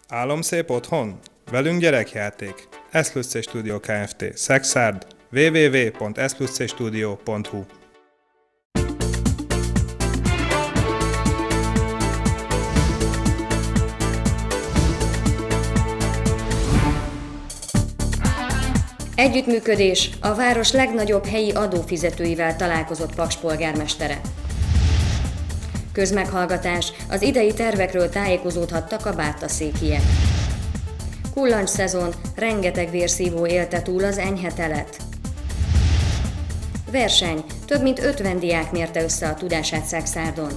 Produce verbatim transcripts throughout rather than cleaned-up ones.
Álomszép otthon? Velünk gyerekjáték. Eszplusz Studio Kft. Szexárd. double-u double-u double-u pont eszpluszstudio pont hu Együttműködés, a város legnagyobb helyi adófizetőivel találkozott Paks polgármestere. Közmeghallgatás, az idei tervekről tájékozódhattak a bátaszékiek. Kullancs szezon, rengeteg vérszívó élte túl az enyhe telet. Verseny, több mint ötven diák mérte össze a tudását Szexárdon.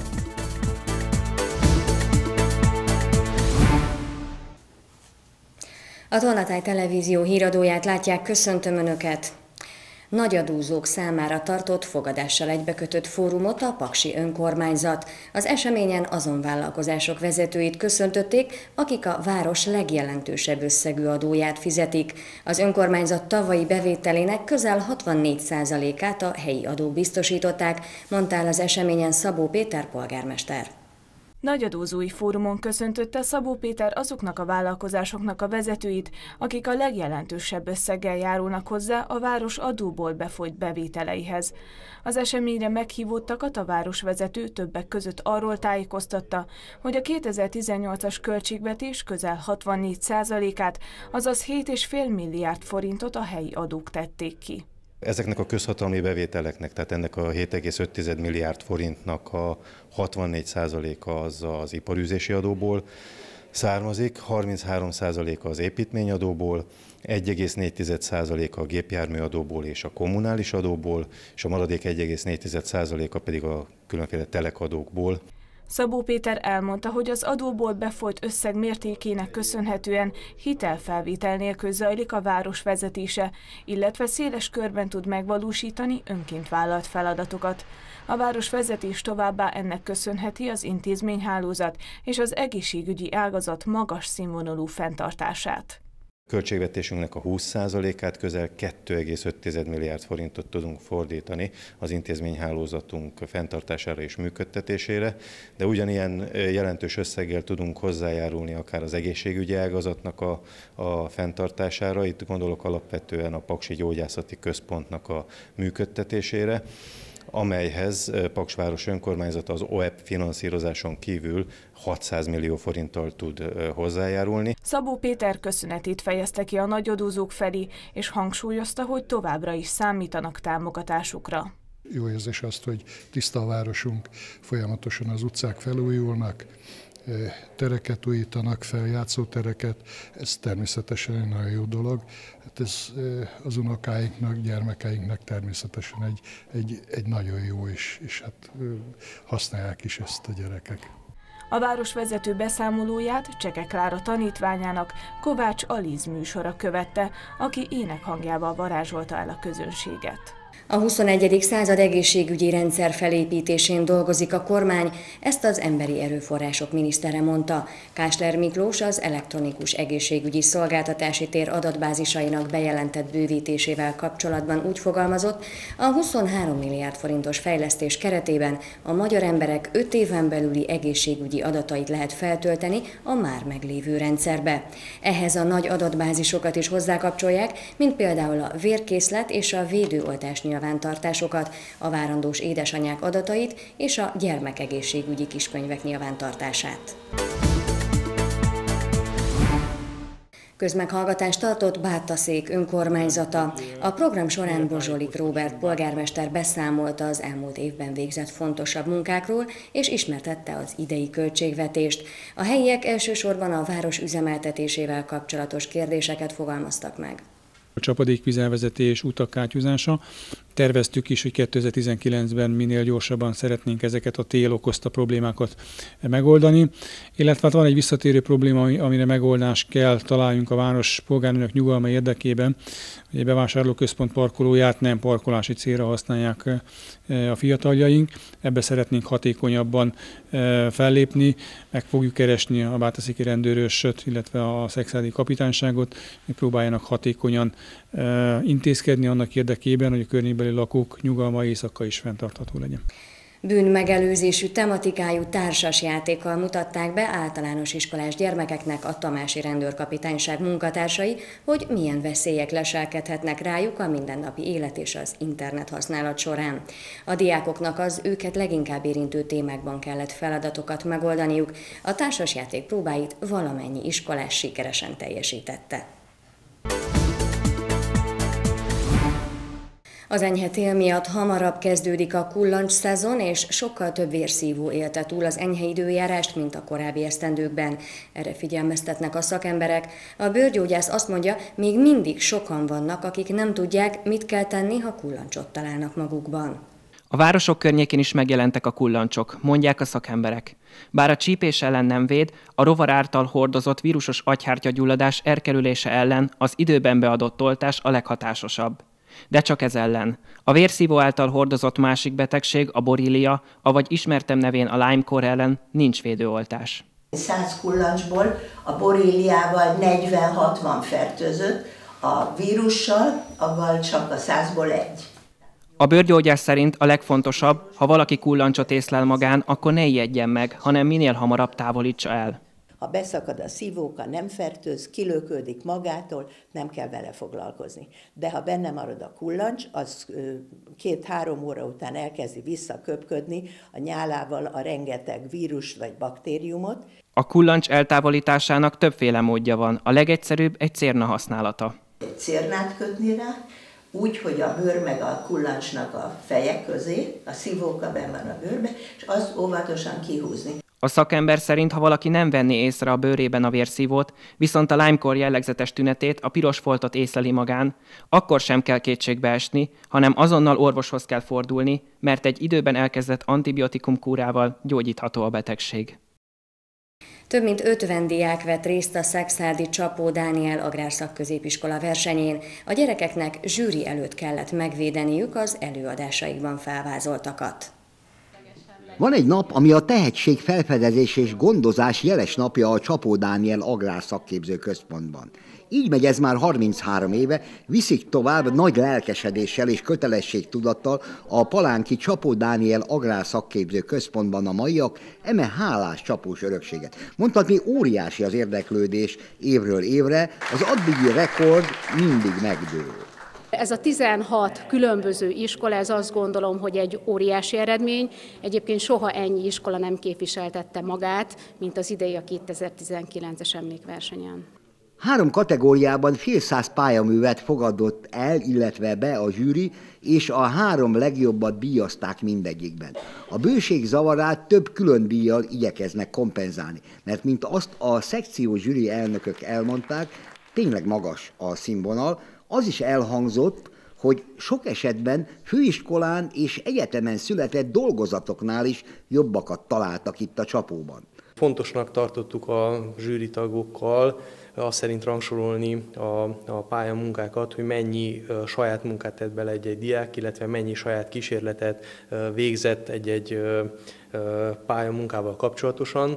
A Tolnatáj Televízió híradóját látják, köszöntöm Önöket! Nagyadózók számára tartott fogadással egybekötött fórumot a paksi önkormányzat. Az eseményen azon vállalkozások vezetőit köszöntötték, akik a város legjelentősebb összegű adóját fizetik. Az önkormányzat tavalyi bevételének közel hatvannégy százalékát a helyi adók biztosították, mondta el az eseményen Szabó Péter polgármester. Nagyadózói fórumon köszöntötte Szabó Péter azoknak a vállalkozásoknak a vezetőit, akik a legjelentősebb összeggel járulnak hozzá a város adóból befolyt bevételeihez. Az eseményre meghívottakat a városvezető többek között arról tájékoztatta, hogy a kétezer-tizennyolcas költségvetés közel hatvannégy százalékát, azaz hét egész öt milliárd forintot a helyi adók tették ki. Ezeknek a közhatalmi bevételeknek, tehát ennek a hét egész öt milliárd forintnak a hatvannégy százaléka az az iparűzési adóból származik, harminchárom százaléka az építményadóból, egy egész négy százaléka a gépjárműadóból és a kommunális adóból, és a maradék egy egész négy százaléka pedig a különféle telekadókból. Szabó Péter elmondta, hogy az adóból befolyt összeg mértékének köszönhetően hitelfelvétel nélkül zajlik a város vezetése, illetve széles körben tud megvalósítani önként vállalt feladatokat. A városvezetés továbbá ennek köszönheti az intézményhálózat és az egészségügyi ágazat magas színvonalú fenntartását. Költségvetésünknek a húsz százalékát, közel két egész öt milliárd forintot tudunk fordítani az intézményhálózatunk fenntartására és működtetésére, de ugyanilyen jelentős összeggel tudunk hozzájárulni akár az egészségügyi ágazatnak a, a fenntartására, itt gondolok alapvetően a Paksi Gyógyászati Központnak a működtetésére, amelyhez Paksváros önkormányzata az o e pé finanszírozáson kívül hatszáz millió forinttal tud hozzájárulni. Szabó Péter köszönetét fejezte ki a nagyadózók felé, és hangsúlyozta, hogy továbbra is számítanak támogatásukra. Jó érzés azt, hogy tiszta a városunk, folyamatosan az utcák felújulnak, tereket újítanak fel, játszótereket, ez természetesen egy nagyon jó dolog. Hát ez az unokáinknak, gyermekeinknek természetesen egy, egy, egy nagyon jó, és, és hát használják is ezt a gyerekek. A városvezető beszámolóját Cseke Klára tanítványának, Kovács Alíz műsora követte, aki énekhangjával varázsolta el a közönséget. A huszonegyedik század egészségügyi rendszer felépítésén dolgozik a kormány, ezt az emberi erőforrások minisztere mondta. Kásler Miklós az elektronikus egészségügyi szolgáltatási tér adatbázisainak bejelentett bővítésével kapcsolatban úgy fogalmazott, a huszonhárom milliárd forintos fejlesztés keretében a magyar emberek öt éven belüli egészségügyi adatait lehet feltölteni a már meglévő rendszerbe. Ehhez a nagy adatbázisokat is hozzákapcsolják, mint például a vérkészlet és a védőoltás nyilvántartásokat, a várandós édesanyák adatait és a gyermekegészségügyi kiskönyvek nyilvántartását. Közmeghallgatást tartott Bátaszék önkormányzata. A program során Bozsolik Róbert polgármester beszámolta az elmúlt évben végzett fontosabb munkákról, és ismertette az idei költségvetést. A helyiek elsősorban a város üzemeltetésével kapcsolatos kérdéseket fogalmaztak meg. A csapadékvízelvezetés, utak kátyúzása. Terveztük is, hogy kétezer-tizenkilencben minél gyorsabban szeretnénk ezeket a tél okozta problémákat megoldani. Illetve hát van egy visszatérő probléma, amire megoldást kell találjunk a város polgárainak nyugalma érdekében. A bevásárlóközpont parkolóját nem parkolási célra használják a fiataljaink. Ebbe szeretnénk hatékonyabban fellépni. Meg fogjuk keresni a bátaszéki rendőrösöt, illetve a szexárdi kapitányságot, hogy próbáljanak hatékonyan intézkedni annak érdekében, hogy a környékbeli lakók nyugalma éjszaka is fenntartható legyen. Bűnmegelőzésű tematikájú társasjátékkal mutatták be általános iskolás gyermekeknek a tamási rendőrkapitányság munkatársai, hogy milyen veszélyek leselkedhetnek rájuk a mindennapi élet és az internet használat során. A diákoknak az őket leginkább érintő témákban kellett feladatokat megoldaniuk, a társasjáték próbáit valamennyi iskolás sikeresen teljesítette. Az enyhe tél miatt hamarabb kezdődik a kullancs szezon, és sokkal több vérszívó élte túl az enyhe időjárást, mint a korábbi esztendőkben. Erre figyelmeztetnek a szakemberek. A bőrgyógyász azt mondja, még mindig sokan vannak, akik nem tudják, mit kell tenni, ha kullancsot találnak magukban. A városok környékén is megjelentek a kullancsok, mondják a szakemberek. Bár a csípés ellen nem véd, a rovar által hordozott vírusos agyhártyagyulladás elkerülése ellen az időben beadott oltás a leghatásosabb. De csak ez ellen. A vérszívó által hordozott másik betegség, a borília, avagy ismertem nevén a Lyme-kór ellen nincs védőoltás. száz kullancsból a boríliával negyven-hatvan fertőzött, a vírussal, avval csak a százból egy. A bőrgyógyász szerint a legfontosabb, ha valaki kullancsot észlel magán, akkor ne ijedjen meg, hanem minél hamarabb távolítsa el. Ha beszakad a szívóka, nem fertőz, kilökődik magától, nem kell vele foglalkozni. De ha benne marad a kullancs, az két-három óra után elkezdi visszaköpködni a nyálával a rengeteg vírust vagy baktériumot. A kullancs eltávolításának többféle módja van. A legegyszerűbb egy cérna használata. Egy cérnát kötni rá, úgy, hogy a bőr meg a kullancsnak a feje közé, a szívóka benn van a bőrbe, és azt óvatosan kihúzni. A szakember szerint, ha valaki nem venné észre a bőrében a vérszívót, viszont a Lyme-kór jellegzetes tünetét, a piros foltot észleli magán, akkor sem kell kétségbe esni, hanem azonnal orvoshoz kell fordulni, mert egy időben elkezdett antibiotikum kúrával gyógyítható a betegség. Több mint ötven diák vett részt a szekszárdi Csapó Dániel agrárszakközépiskola versenyén. A gyerekeknek zsűri előtt kellett megvédeniük az előadásaikban felvázoltakat. Van egy nap, ami a tehetség felfedezés és gondozás jeles napja a Csapó Dániel Agrárszakképző Központban. Így megy ez már harminchárom éve, viszik tovább nagy lelkesedéssel és kötelességtudattal a palánki Csapó Dániel Agrárszakképző Központban a maiak, eme hálás csapós örökséget. Mondhatni óriási az érdeklődés évről évre, az addigi rekord mindig megdől. Ez a tizenhat különböző iskola, ez azt gondolom, hogy egy óriási eredmény. Egyébként soha ennyi iskola nem képviseltette magát, mint az idei a kétezer-tizenkilences emlékversenyen. Három kategóriában fél száz pályaművet fogadott el, illetve be a zsűri, és a három legjobbat díjazták mindegyikben. A bőség zavarát több külön díjjal igyekeznek kompenzálni, mert mint azt a szekció zsűri elnökök elmondták, tényleg magas a színvonal. Az is elhangzott, hogy sok esetben főiskolán és egyetemen született dolgozatoknál is jobbakat találtak itt a Csapóban. Fontosnak tartottuk a zsűritagokkal azt szerint rangsorolni a, a pályamunkákat, hogy mennyi saját munkát tett bele egy-egy diák, illetve mennyi saját kísérletet végzett egy-egy pályamunkával kapcsolatosan.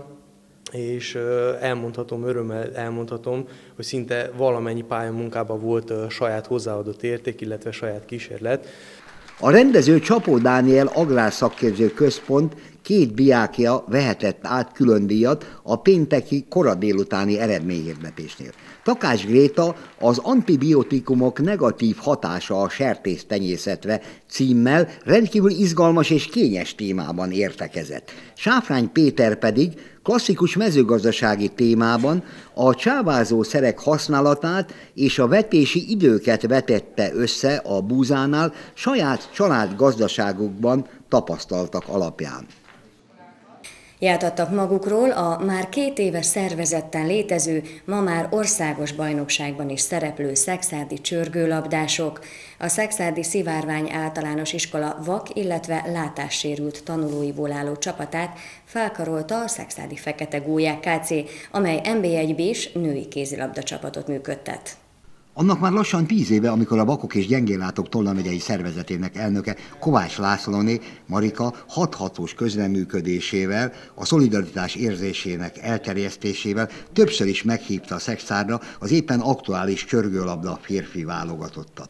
És elmondhatom, örömmel elmondhatom, hogy szinte valamennyi pályamunkában volt saját hozzáadott érték, illetve saját kísérlet. A rendező Csapó Dániel Agrárszakképző Központ két diákja vehetett át külön díjat a pénteki kora délutáni eredményhirdetésnél. Takács Gréta az antibiotikumok negatív hatása a sertésztenyészetre címmel rendkívül izgalmas és kényes témában értekezett. Sáfrány Péter pedig klasszikus mezőgazdasági témában a csávázó szerek használatát és a vetési időket vetette össze a búzánál saját családgazdaságukban tapasztaltak alapján. Játadtak magukról a már két éve szervezetten létező, ma már országos bajnokságban is szereplő szekszárdi csörgőlabdások. A szekszárdi Szivárvány Általános Iskola vak, illetve látássérült tanulóiból álló csapatát felkarolta a szekszárdi Fekete Gólyák ká cé, amely en bé egy bé-s női kézilabda csapatot működtet. Annak már lassan tíz éve, amikor a Vakok és Gyengéllátók Tolna megyei szervezetének elnöke Kovács Lászlóné Marika hathatós közreműködésével, a szolidaritás érzésének elterjesztésével többször is meghívta a Szekszárra az éppen aktuális csörgőlabda férfi válogatottat.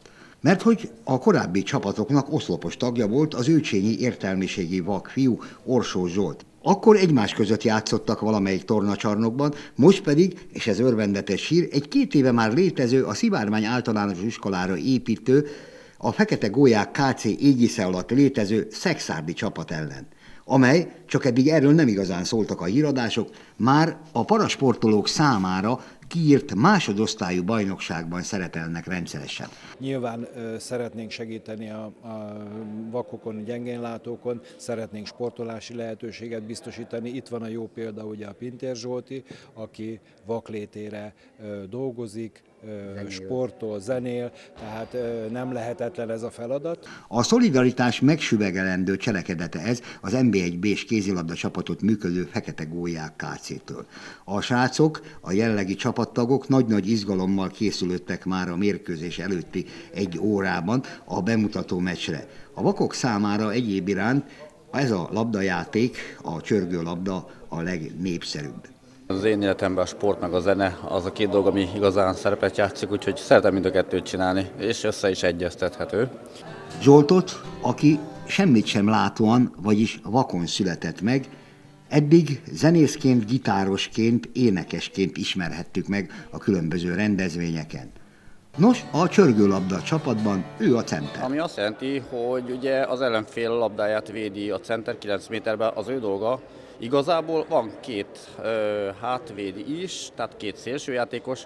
Mert hogy a korábbi csapatoknak oszlopos tagja volt az őcsényi értelmiségi vakfiú Orsó Zsolt. Akkor egymás között játszottak valamelyik tornacsarnokban, most pedig, és ez örvendetes hír, egy két éve már létező, a Szivárvány Általános Iskolára építő, a Fekete Gólyák ká cé égisze alatt létező szekszárdi csapat ellen, amely, csak eddig erről nem igazán szóltak a híradások, már a parasportolók számára kiírt másodosztályú bajnokságban szerepelnek rendszeresen. Nyilván ö, szeretnénk segíteni a, a vakokon, gyengénlátókon, szeretnénk sportolási lehetőséget biztosítani. Itt van a jó példa ugye a Pintér Zsolti, aki vaklétére ö, dolgozik, ö, sportol, zenél, tehát ö, nem lehetetlen ez a feladat. A szolidaritás megsüvegelendő cselekedete ez az en bé egy bé-s kézilabda csapatot működő Fekete Gólyák ká cé-től. A srácok, a jelenlegi csapattagok nagy-nagy izgalommal készülöttek már a mérkőzés előtti egy órában a bemutató meccsre. A vakok számára egyéb iránt ez a labdajáték, a csörgőlabda a legnépszerűbb. Az én életemben a sport meg a zene az a két dolog, ami igazán szerepet játszik, úgyhogy szeretem mind a kettőt csinálni, és össze is egyeztethető. Zsoltot, aki semmit sem látóan, vagyis vakon született meg, eddig zenészként, gitárosként, énekesként ismerhettük meg a különböző rendezvényeken. Nos, a csörgőlabda csapatban ő a center. Ami azt jelenti, hogy ugye az ellenfél labdáját védi a center kilenc méterben, az ő dolga. Igazából van két ö, hátvédi is, tehát két szélsőjátékos,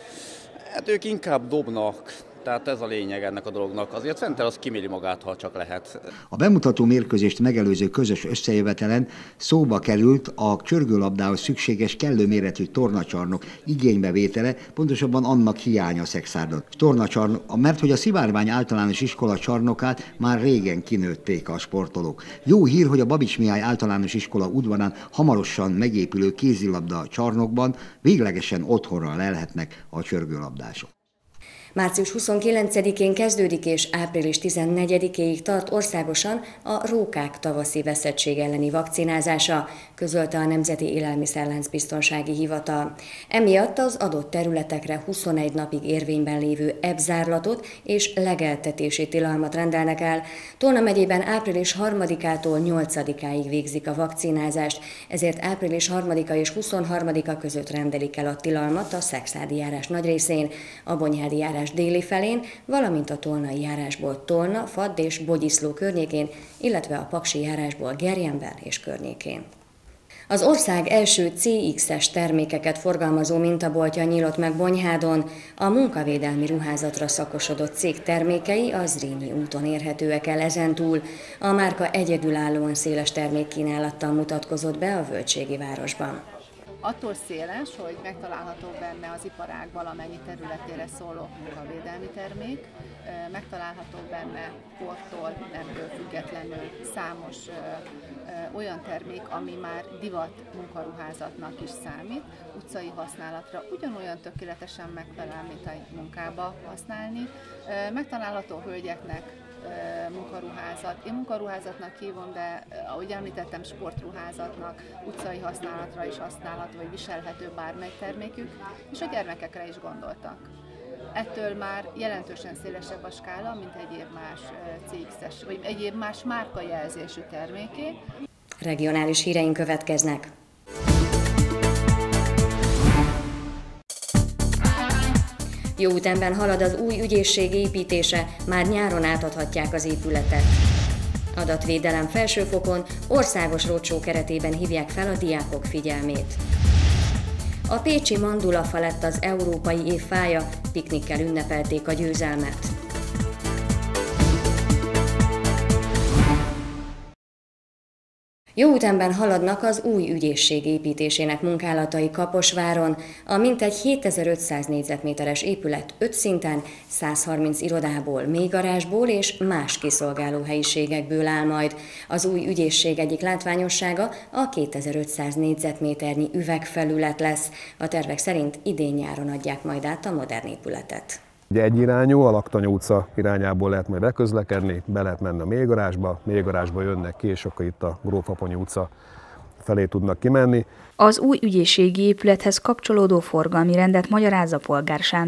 hát ők inkább dobnak, tehát ez a lényeg ennek a dolognak. Azért a center az kiméri magát, ha csak lehet. A bemutató mérkőzést megelőző közös összejövetelen szóba került a csörgőlabdához szükséges kellő méretű tornacsarnok igénybevétele, pontosabban annak hiánya Szekszárdon. Tornacsarnok, mert hogy a Szivárvány Általános Iskola csarnokát már régen kinőtték a sportolók. Jó hír, hogy a Babics Mihály Általános Iskola udvarán hamarosan megépülő kézilabda csarnokban véglegesen otthonra lelhetnek a csörgőlabdások. március huszonkilencedikén kezdődik és április tizennegyedikéig tart országosan a rókák tavaszi veszettség elleni vakcinázása, közölte a Nemzeti Élelmiszerláncbiztonsági Hivatal. Emiatt az adott területekre huszonegy napig érvényben lévő ebzárlatot és legeltetési tilalmat rendelnek el. Tolna megyében április harmadikától nyolcadikáig végzik a vakcinázást, ezért április harmadika és huszonharmadika között rendelik el a tilalmat a szekszárdi járás nagy részén, a bonyhádi járás déli felén, valamint a tolnai járásból Tolna, Fadd és Bogyiszló környékén, illetve a paksi járásból Gerjember és környékén. Az ország első cé iksz-es termékeket forgalmazó mintaboltja nyílt meg Bonyhádon. A munkavédelmi ruházatra szakosodott cég termékei a Zrínyi úton érhetőek el ezentúl. A márka egyedülállóan széles termékkínálattal mutatkozott be a Völgységi városban. Attól széles, hogy megtalálható benne az iparág valamennyi területére szóló munkavédelmi termék, megtalálható benne kortól, nemtől függetlenül számos olyan termék, ami már divat munkaruházatnak is számít, utcai használatra ugyanolyan tökéletesen megfelel, mint a munkába használni. Megtalálható hölgyeknek munkaruházat. Én munkaruházatnak hívom, de ahogy említettem, sportruházatnak, utcai használatra is használható, vagy viselhető bármely termékük, és a gyermekekre is gondoltak. Ettől már jelentősen szélesebb a skála, mint egyéb más cé iksz-es, vagy egyéb más márkajelzésű terméké. Regionális híreink következnek. Jó ütemben halad az új ügyészség építése, már nyáron átadhatják az épületet. Adatvédelem felsőfokon, országos roadshow keretében hívják fel a diákok figyelmét. A pécsi Mandulafa lett az európai év fája, piknikkel ünnepelték a győzelmet. Jó ütemben haladnak az új ügyészség építésének munkálatai Kaposváron. A mintegy hétezer-ötszáz négyzetméteres épület öt szinten, száz harminc irodából, mélygarázsból és más kiszolgáló helyiségekből áll majd. Az új ügyészség egyik látványossága a kétezer-ötszáz négyzetméternyi üvegfelület lesz. A tervek szerint idén-nyáron adják majd át a modern épületet. Ugye egyirányú, a Laktanya utca irányából lehet majd beközlekedni, be lehet menni a mélygarázsba, mélygarázsba jönnek ki, és akkor itt a Gróf Apony utca felé tudnak kimenni. Az új ügyészségi épülethez kapcsolódó forgalmi rendet magyarázza Polgár Sándor.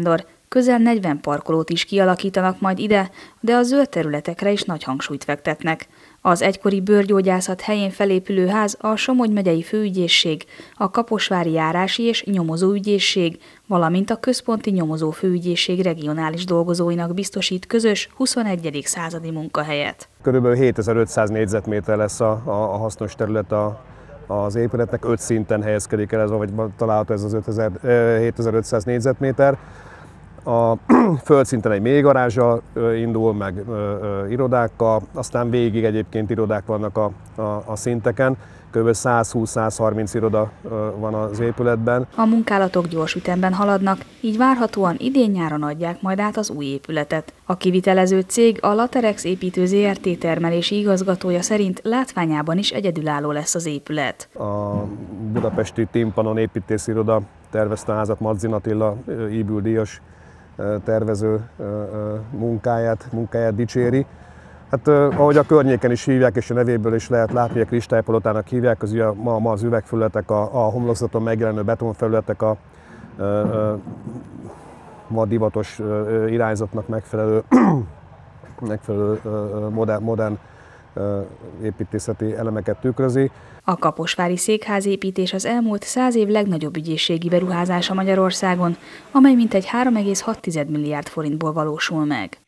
Közel negyven parkolót is kialakítanak majd ide, de a zöld területekre is nagy hangsúlyt fektetnek. Az egykori bőrgyógyászat helyén felépülő ház a Somogy megyei főügyészség, a Kaposvári járási és nyomozóügyészség, valamint a központi nyomozófőügyészség regionális dolgozóinak biztosít közös huszonegyedik századi munkahelyet. Körülbelül hétezer-ötszáz négyzetméter lesz a, a, a hasznos terület a, az épületnek, öt szinten helyezkedik el, ez, vagy található ez az hétezer-ötszáz négyzetméter. A földszinten egy mélygarázsal indul, meg ö, ö, irodákkal, aztán végig egyébként irodák vannak a, a, a szinteken. Kb. száz húsz-száz harminc iroda ö, van az épületben. A munkálatok gyors ütemben haladnak, így várhatóan idén-nyáron adják majd át az új épületet. A kivitelező cég, a Laterex építő zé er té termelési igazgatója szerint látványában is egyedülálló lesz az épület. A budapesti Timpanon építésziroda tervezte a házat, Madzin Attila Íbül díjas tervező munkáját, munkáját dicséri. Hát ahogy a környéken is hívják, és a nevéből is lehet látni, a kristálypalotának hívják, az ugye ma, ma az üvegfelületek, a, a homlokzaton megjelenő betonfelületek, a, a, a ma divatos irányzatnak megfelelő, megfelelő modern, modern építészeti elemeket tükrözi. A kaposvári székházépítés az elmúlt száz év legnagyobb ügyészségi beruházása Magyarországon, amely mintegy három egész hat milliárd forintból valósul meg.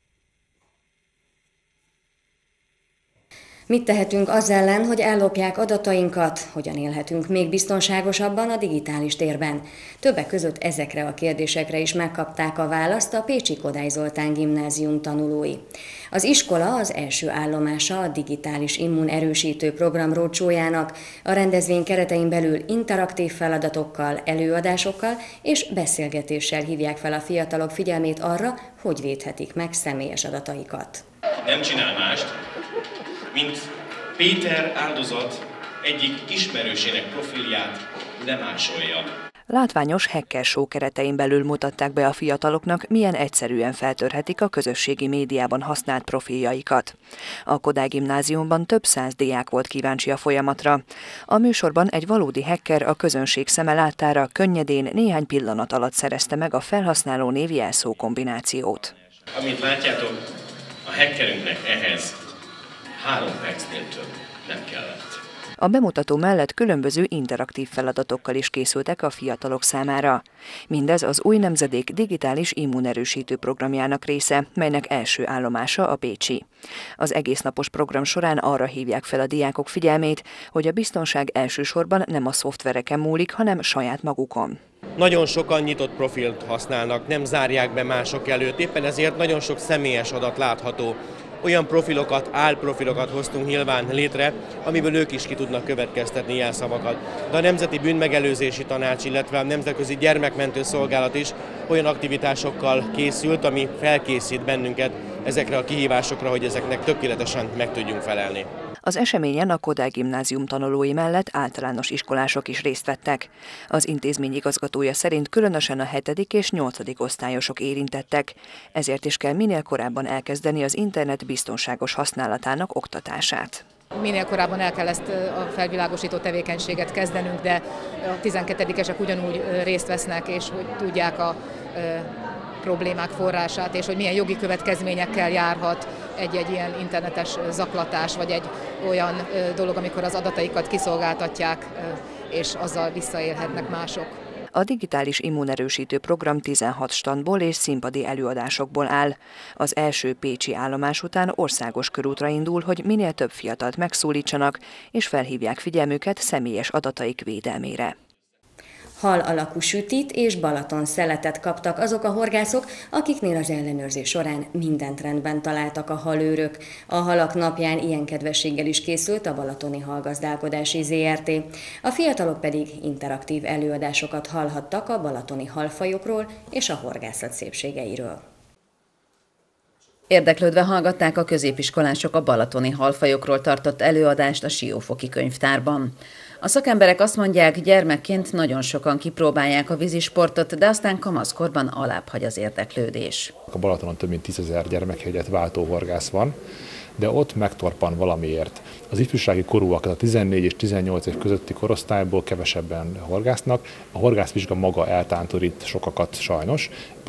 Mit tehetünk az ellen, hogy ellopják adatainkat? Hogyan élhetünk még biztonságosabban a digitális térben? Többek között ezekre a kérdésekre is megkapták a választ a Pécsi Kodály Zoltán gimnázium tanulói. Az iskola az első állomása a digitális immunerősítő program rócsójának. A rendezvény keretein belül interaktív feladatokkal, előadásokkal és beszélgetéssel hívják fel a fiatalok figyelmét arra, hogy védhetik meg személyes adataikat. Nem csinál mást, mint Péter áldozat egyik ismerősének profilját lemásolja. Látványos hacker show keretein belül mutatták be a fiataloknak, milyen egyszerűen feltörhetik a közösségi médiában használt profiljaikat. A Kodály gimnáziumban több száz diák volt kíváncsi a folyamatra. A műsorban egy valódi hacker a közönség szeme láttára könnyedén néhány pillanat alatt szerezte meg a felhasználó név jelszó kombinációt. Amint látjátok, a hackerünknek ehhez három percnél több nem kellett. A bemutató mellett különböző interaktív feladatokkal is készültek a fiatalok számára. Mindez az új nemzedék digitális immunerősítő programjának része, melynek első állomása a pécsi. Az egésznapos program során arra hívják fel a diákok figyelmét, hogy a biztonság elsősorban nem a szoftvereken múlik, hanem saját magukon. Nagyon sokan nyitott profilt használnak, nem zárják be mások előtt, éppen ezért nagyon sok személyes adat látható. Olyan profilokat, álprofilokat hoztunk nyilván létre, amiből ők is ki tudnak következtetni jelszavakat. De a Nemzeti Bűnmegelőzési Tanács, illetve a Nemzetközi Gyermekmentő Szolgálat is olyan aktivitásokkal készült, ami felkészít bennünket ezekre a kihívásokra, hogy ezeknek tökéletesen meg tudjunk felelni. Az eseményen a Kodály gimnázium tanulói mellett általános iskolások is részt vettek. Az intézmény igazgatója szerint különösen a hetedik és nyolcadik osztályosok érintettek, ezért is kell minél korábban elkezdeni az internet biztonságos használatának oktatását. Minél korábban el kell ezt a felvilágosító tevékenységet kezdenünk, de a tizenkettedikesek ugyanúgy részt vesznek, és hogy tudják a problémák forrását, és hogy milyen jogi következményekkel járhat egy-egy ilyen internetes zaklatás, vagy egy olyan dolog, amikor az adataikat kiszolgáltatják, és azzal visszaélhetnek mások. A digitális immunerősítő program tizenhat standból és színpadi előadásokból áll. Az első pécsi állomás után országos körútra indul, hogy minél több fiatalt megszólítsanak, és felhívják figyelmüket személyes adataik védelmére. Hal alakú sütit és Balaton szeletet kaptak azok a horgászok, akiknél az ellenőrzés során mindent rendben találtak a halőrök. A halak napján ilyen kedvességgel is készült a Balatoni Halgazdálkodási zé er té. A fiatalok pedig interaktív előadásokat hallhattak a balatoni halfajokról és a horgászat szépségeiről. Érdeklődve hallgatták a középiskolások a balatoni halfajokról tartott előadást a Siófoki könyvtárban. A szakemberek azt mondják, gyermekként nagyon sokan kipróbálják a vízisportot, de aztán kamaszkorban alábbhagy az érdeklődés. A Balatonon több mint tízezer gyermekhegyet váltó horgász van, de ott megtorpan valamiért. Az ifjúsági korúak, a tizennégy és tizennyolc év közötti korosztályból kevesebben horgásznak. A horgászvizsga maga eltántorít sokakat sajnos.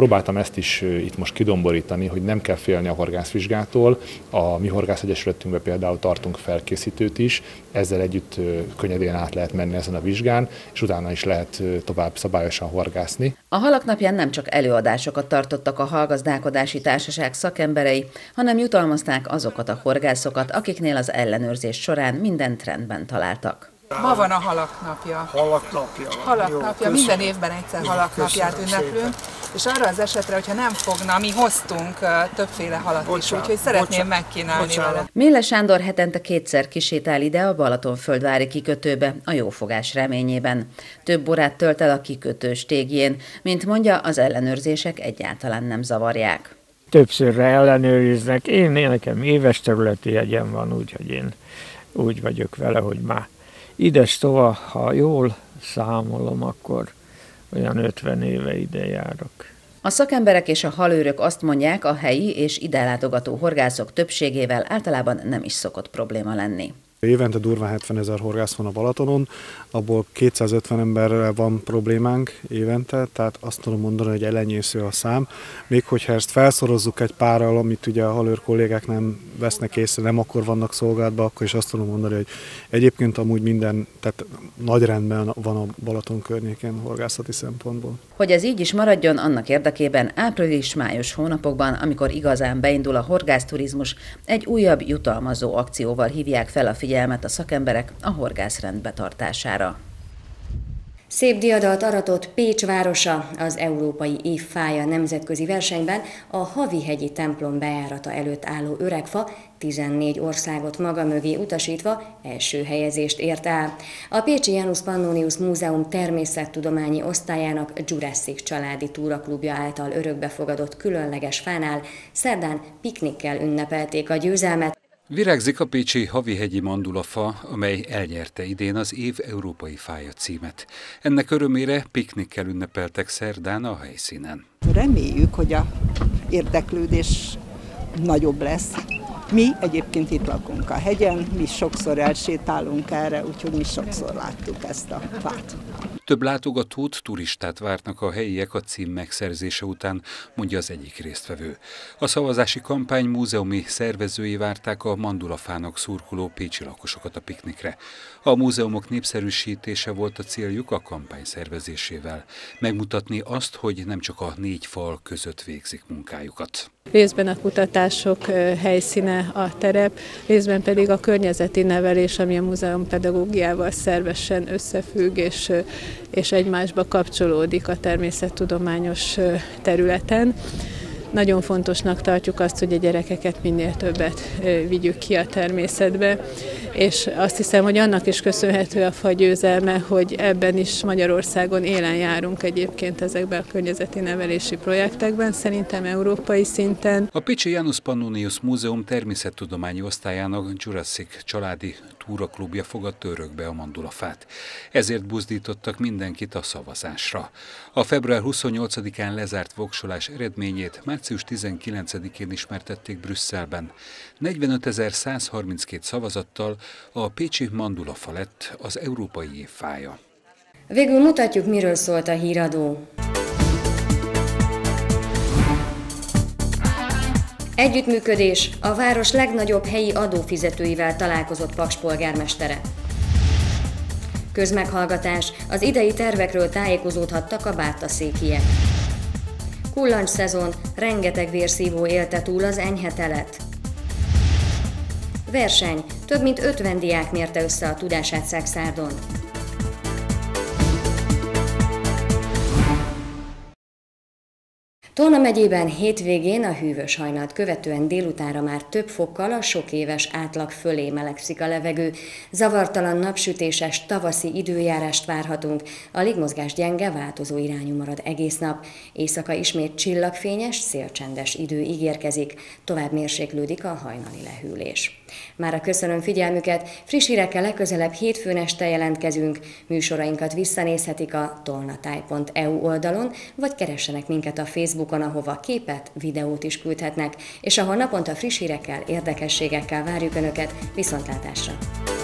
Próbáltam ezt is itt most kidomborítani, hogy nem kell félni a horgászvizsgától. A mi horgászegyesületünkben például tartunk felkészítőt is, ezzel együtt könnyedén át lehet menni ezen a vizsgán, és utána is lehet tovább szabályosan horgászni. A halak napján nem csak előadásokat tartottak a Hallgazdálkodási Társaság szakemberei, hanem jutalmazták azokat a horgászokat, akiknél az ellenőrzés során mindent rendben találtak. Ma van a halak napja. Halak napja. Halak Jó, napja. köszönöm. Minden évben egyszer halak napját ünneplünk, és arra az esetre, hogyha nem fogna, mi hoztunk többféle halat bocsánat, is, úgyhogy szeretném bocsánat, megkínálni bocsánat. vele. Mélle Sándor hetente kétszer kisétál ide a Balatonföldvári kikötőbe a jófogás reményében. Több órát tölt el a kikötő stégjén, mint mondja, az ellenőrzések egyáltalán nem zavarják. Többszörre ellenőriznek, én, én nekem éves területi jegyem van, úgyhogy én úgy vagyok vele, hogy már ides tova, ha jól számolom, akkor olyan ötven éve ide járok. A szakemberek és a halőrök azt mondják, a helyi és ide látogató horgászok többségével általában nem is szokott probléma lenni. Évente durván hetvenezer horgász van a Balatonon, abból kétszázötven emberrel van problémánk évente, tehát azt tudom mondani, hogy elenyésző a szám. Még hogyha ezt felszorozzuk egy párral, amit ugye a halőr kollégák nem vesznek észre, nem akkor vannak szolgálatban, akkor is azt tudom mondani, hogy egyébként amúgy minden, tehát nagy rendben van a Balaton környékén horgászati szempontból. Hogy ez így is maradjon, annak érdekében április-május hónapokban, amikor igazán beindul a horgászturizmus, egy újabb jutalmazó akcióval hívják fel a figyelmet a szakemberek a horgászrend betartására. Szép diadat aratott Pécs városa az Európai Év Fája nemzetközi versenyben a Havihegyi templom bejárata előtt álló öregfa tizennégy országot maga mögé utasítva első helyezést ért el. A Pécsi Janus Pannonius Múzeum természettudományi osztályának Jurassic családi túraklubja által örökbefogadott különleges fánál szerdán piknikkel ünnepelték a győzelmet. Virágzik a pécsi Havihegyi mandulafa, amely elnyerte idén az év európai fája címet. Ennek örömére piknikkel ünnepeltek szerdán a helyszínen. Reméljük, hogy a érdeklődés nagyobb lesz. Mi egyébként itt lakunk a hegyen, mi sokszor elsétálunk erre, úgyhogy mi sokszor láttuk ezt a fát. Több látogatót, turistát várnak a helyiek a cím megszerzése után, mondja az egyik résztvevő. A szavazási kampány múzeumi szervezői várták a mandulafának szurkoló pécsi lakosokat a piknikre. A múzeumok népszerűsítése volt a céljuk a kampány szervezésével. Megmutatni azt, hogy nem csak a négy fal között végzik munkájukat. Részben a kutatások helyszíne a terep, részben pedig a környezeti nevelés, ami a múzeum pedagógiával szervesen összefügg és, és egymásba kapcsolódik a természettudományos területen. Nagyon fontosnak tartjuk azt, hogy a gyerekeket minél többet vigyük ki a természetbe, és azt hiszem, hogy annak is köszönhető a fa győzelme, hogy ebben is Magyarországon élen járunk egyébként ezekben a környezeti nevelési projektekben, szerintem európai szinten. A Pécsi Janus Pannonius Múzeum természettudományi osztályának Jurassic családi túraklubja fogadta örökbe a mandulafát. Ezért buzdítottak mindenkit a szavazásra. A február huszonnyolcadikán lezárt voksolás eredményét március tizenkilencedikén ismertették Brüsszelben. negyvenötezer-százharminckét szavazattal a pécsi mandulafa lett az európai év fája. Végül mutatjuk, miről szólt a híradó. Együttműködés, a város legnagyobb helyi adófizetőivel találkozott Paks polgármestere. Közmeghallgatás, az idei tervekről tájékozódhattak a bártaszékiek. Kullancs szezon, rengeteg vérszívó élte túl az enyhe telet. Verseny, több mint ötven diák mérte össze a tudását Szexárdon. Tolna megyében hétvégén a hűvös hajnalt követően délutánra már több fokkal a sok éves átlag fölé melegszik a levegő. Zavartalan napsütéses tavaszi időjárást várhatunk, a légmozgás gyenge, változó irányú marad egész nap. Éjszaka ismét csillagfényes, szélcsendes idő ígérkezik, tovább mérséklődik a hajnali lehűlés. Mára köszönöm figyelmüket, friss hírekkel legközelebb hétfőn este jelentkezünk. Műsorainkat visszanézhetik a tolnatáj pont e u oldalon, vagy keressenek minket a Facebookon, ahova képet, videót is küldhetnek, és ahol naponta friss hírekkel, érdekességekkel várjuk Önöket. Viszontlátásra!